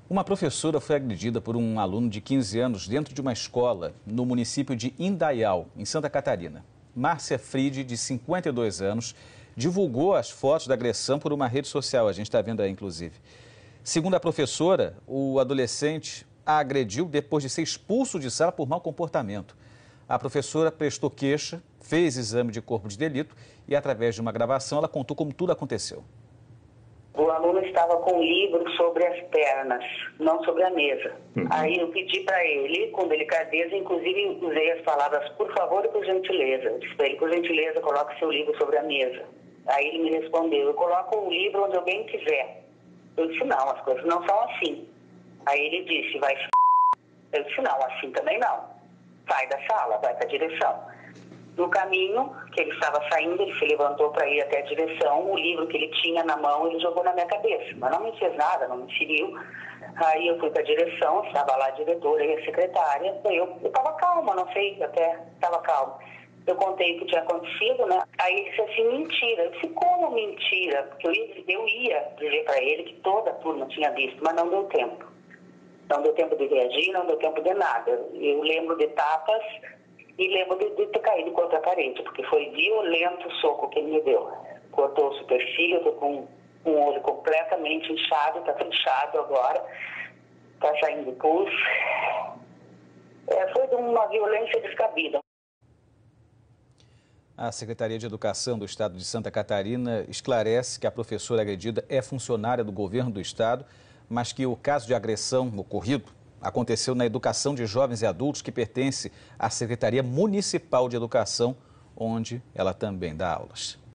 Uma professora foi agredida por um aluno de 15 anos dentro de uma escola no município de Indaial, em Santa Catarina. Márcia Fride, de 52 anos, divulgou as fotos da agressão por uma rede social, a gente está vendo aí inclusive. Segundo a professora, o adolescente a agrediu depois de ser expulso de sala por mau comportamento. A professora prestou queixa, fez exame de corpo de delito e, através de uma gravação, ela contou como tudo aconteceu. O aluno estava com um livro sobre as pernas, não sobre a mesa. Aí eu pedi para ele, com delicadeza, inclusive usei as palavras por favor e por gentileza. Eu disse para ele, por gentileza, coloque seu livro sobre a mesa. Aí ele me respondeu, eu coloco o livro onde eu bem quiser. Eu disse, não, as coisas não são assim. Aí ele disse, vai f***. Eu disse, não, assim também não. Sai da sala, vai para a direção. No caminho que ele estava saindo, ele se levantou para ir até a direção. O livro que ele tinha na mão, ele jogou na minha cabeça. Mas não me fez nada, não me feriu. Aí eu fui para a direção, estava lá a diretora e a secretária. Eu estava calma, não sei, até estava calma. Eu contei o que tinha acontecido, né? Aí ele disse assim, mentira. Eu disse, como mentira? Porque eu ia dizer para ele que toda a turma tinha visto, mas não deu tempo. Não deu tempo de reagir, não deu tempo de nada. Eu lembro de tapas e lembro de ter caído contra a parede, porque foi violento o soco que ele me deu. Cortou o supercílio, eu tô com um olho completamente inchado, está fechado agora, está saindo pus. Foi de uma violência descabida. A Secretaria de Educação do Estado de Santa Catarina esclarece que a professora agredida é funcionária do governo do estado, mas que o caso de agressão ocorrido aconteceu na Educação de Jovens e Adultos, que pertence à Secretaria Municipal de Educação, onde ela também dá aulas.